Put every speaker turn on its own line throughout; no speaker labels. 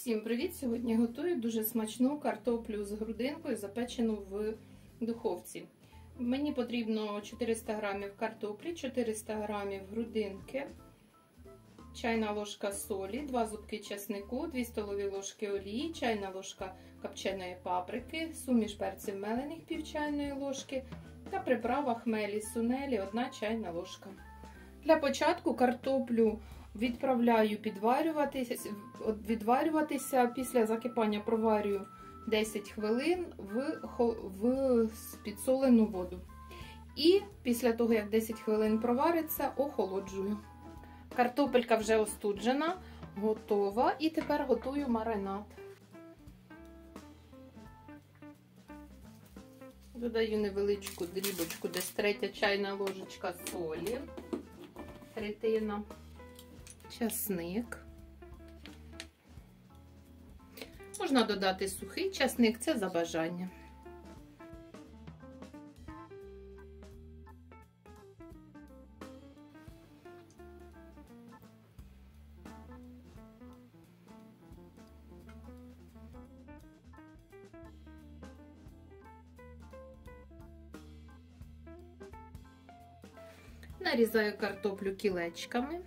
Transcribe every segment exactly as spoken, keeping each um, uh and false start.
Всім привіт! Сьогодні готую дуже смачну картоплю з грудинкою, запечену в духовці. Мені потрібно чотириста грамів картоплі, чотириста грамів грудинки, чайна ложка солі, два зубки чеснику, дві столові ложки олії, чайна ложка копченої паприки, суміш перців мелених пів чайної ложки та приправа хмелі сунелі одна чайна ложка. Для початку картоплю відправляю підварюватися, відварюватися, після закипання проварюю десять хвилин в, в підсолену воду. І після того, як десять хвилин провариться, охолоджую. Картопелька вже остуджена, готова, і тепер готую маринад. Додаю невеличку дрібочку, десь третя чайна ложечка солі, третина, часник. Можна додати сухий часник, це за бажанням. Нарізаю картоплю кілечками.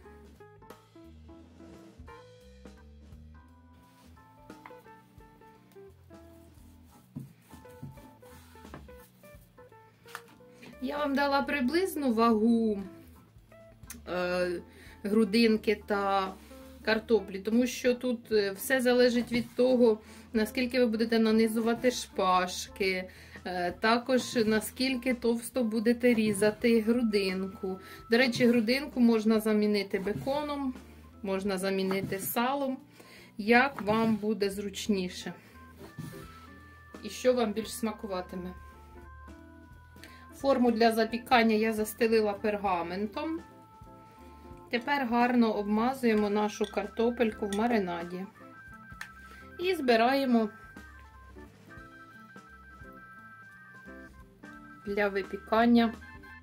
Я вам дала приблизну вагу е, грудинки та картоплі, тому що тут все залежить від того, наскільки ви будете нанизувати шпажки, е, також наскільки товсто будете різати грудинку. До речі, грудинку можна замінити беконом, можна замінити салом, як вам буде зручніше і що вам більш смакуватиме. Форму для запікання я застелила пергаментом. Тепер гарно обмазуємо нашу картопельку в маринаді. І збираємо для випікання.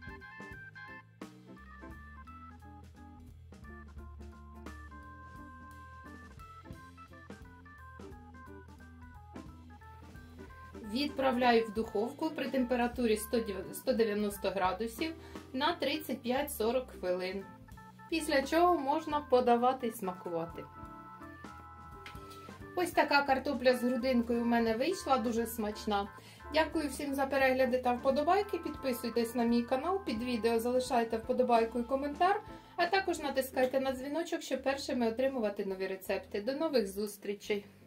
Відправляю в духовку при температурі сто дев'яносто градусів на тридцять п'ять сорок хвилин. Після чого можна подавати і смакувати. Ось така картопля з грудинкою у мене вийшла, дуже смачна. Дякую всім за перегляди та вподобайки. Підписуйтесь на мій канал, під відео залишайте вподобайку і коментар, а також натискайте на дзвіночок, щоб першими отримувати нові рецепти. До нових зустрічей!